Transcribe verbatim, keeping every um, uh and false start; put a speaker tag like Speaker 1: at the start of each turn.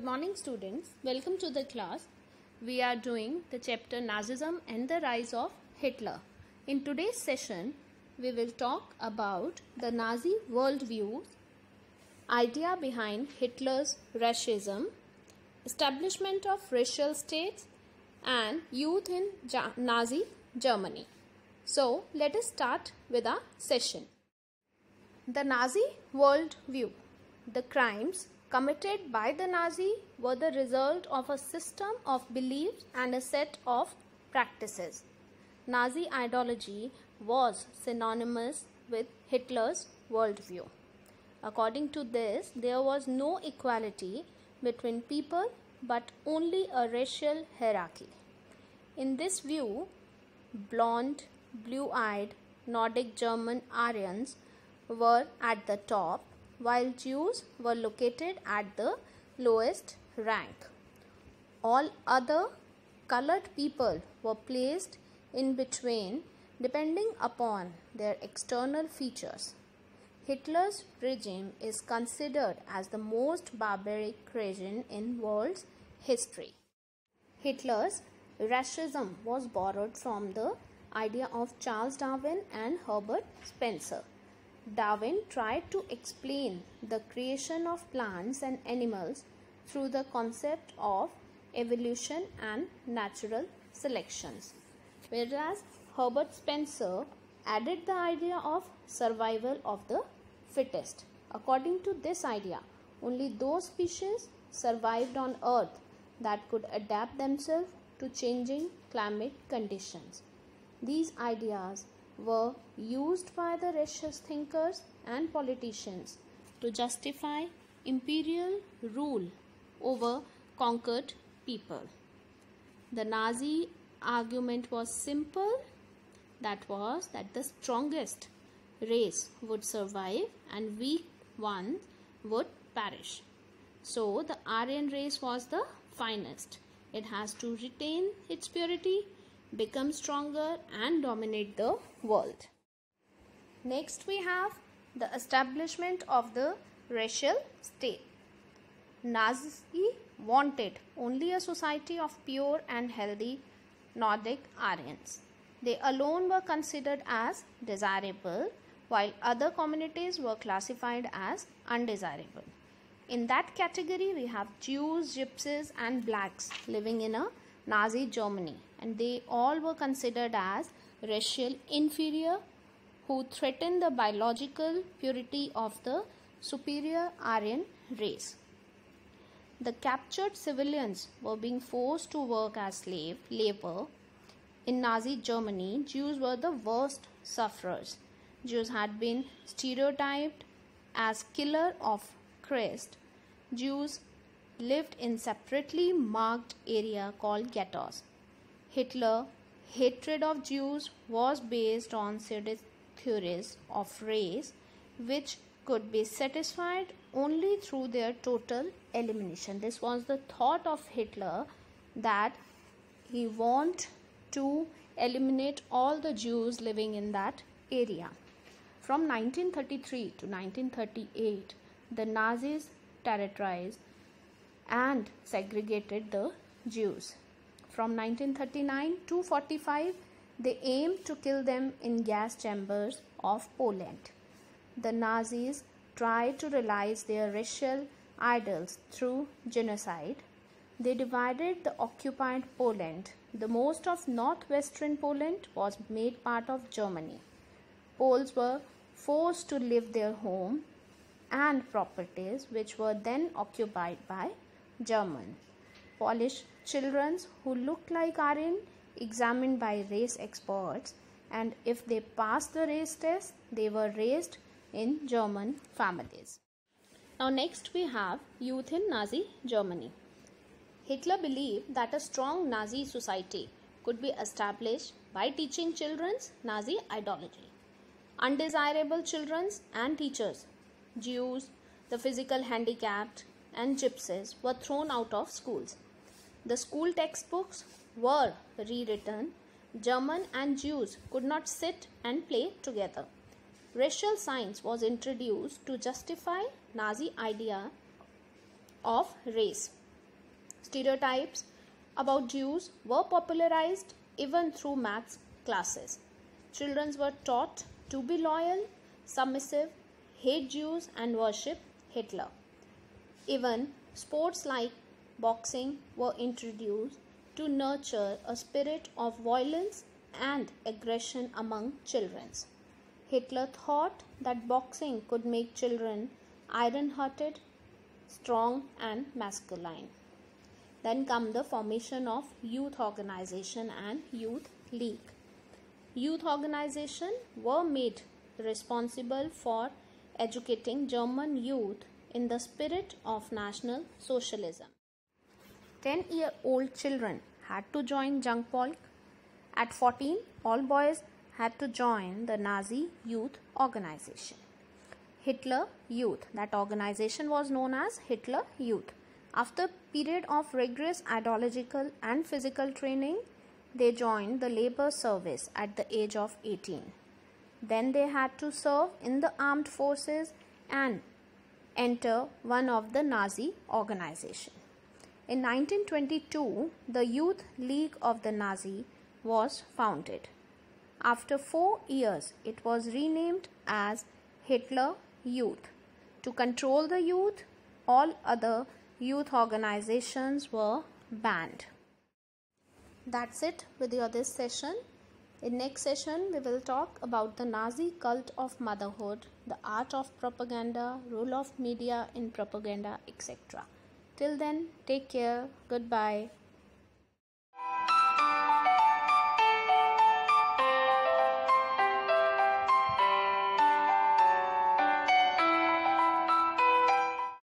Speaker 1: Good morning students, welcome to the class. We are doing the chapter Nazism and the Rise of Hitler. In today's session, we will talk about the Nazi worldview, idea behind Hitler's racism, establishment of racial states and youth in Nazi Germany. So let us start with our session. The Nazi worldview. The crimes committed by the Nazi were the result of a system of beliefs and a set of practices. Nazi ideology was synonymous with Hitler's worldview. According to this, there was no equality between people but only a racial hierarchy. In this view, blonde, blue-eyed Nordic German Aryans were at the top, while Jews were located at the lowest rank. All other colored people were placed in between depending upon their external features. Hitler's regime is considered as the most barbaric regime in world's history. Hitler's racism was borrowed from the idea of Charles Darwin and Herbert Spencer. Darwin tried to explain the creation of plants and animals through the concept of evolution and natural selections, whereas Herbert Spencer added the idea of survival of the fittest. According to this idea, only those species survived on Earth that could adapt themselves to changing climate conditions. These ideas were used by the racist thinkers and politicians to justify imperial rule over conquered people. The Nazi argument was simple, that was that the strongest race would survive and weak ones would perish. So the Aryan race was the finest. It has to retain its purity, become stronger and dominate the world. Next we have the establishment of the racial state. Nazi wanted only a society of pure and healthy Nordic Aryans. They alone were considered as desirable, while other communities were classified as undesirable. In that category we have Jews, Gypsies and blacks living in a Nazi Germany, and they all were considered as racial inferior who threatened the biological purity of the superior Aryan race. The captured civilians were being forced to work as slave labor. In Nazi Germany, Jews were the worst sufferers. Jews had been stereotyped as killer of Christ. Jews lived in separately marked area called ghettos. Hitler's hatred of Jews was based on theories of race which could be satisfied only through their total elimination. This was the thought of Hitler, that he wanted to eliminate all the Jews living in that area. From nineteen thirty-three to nineteen thirty-eight, the Nazis terrorized and segregated the Jews. From nineteen thirty-nine to forty-five, they aimed to kill them in gas chambers of Poland. The Nazis tried to realize their racial ideals through genocide. They divided the occupied Poland. The most of northwestern Poland was made part of Germany. Poles were forced to leave their home and properties, which were then occupied by German. Polish children who looked like Aryan examined by race experts, and if they passed the race test, they were raised in German families. Now next we have youth in Nazi Germany. Hitler believed that a strong Nazi society could be established by teaching children Nazi ideology. Undesirable children and teachers, Jews, the physical handicapped and gypsies were thrown out of schools. The school textbooks were rewritten. German and Jews could not sit and play together. Racial science was introduced to justify Nazi idea of race. Stereotypes about Jews were popularized even through maths classes. Children were taught to be loyal, submissive, hate Jews, and worship Hitler. Even sports like boxing were introduced to nurture a spirit of violence and aggression among children. Hitler thought that boxing could make children iron-hearted, strong, and masculine. Then come the formation of youth organization and youth league. Youth organization were made responsible for educating German youth in the spirit of National Socialism. ten-year-old children had to join Jungvolk. At fourteen, all boys had to join the Nazi Youth Organization. Hitler Youth, that organization was known as Hitler Youth. After a period of rigorous ideological and physical training, they joined the labor service at the age of eighteen. Then they had to serve in the armed forces and enter one of the Nazi organization. In nineteen twenty-two, the Youth League of the Nazi was founded. After four years, it was renamed as Hitler Youth. To control the youth, all other youth organizations were banned. That's it with your this session. In next session, we will talk about the Nazi cult of motherhood, the art of propaganda, role of media in propaganda, et cetera. Till then, take care. Goodbye.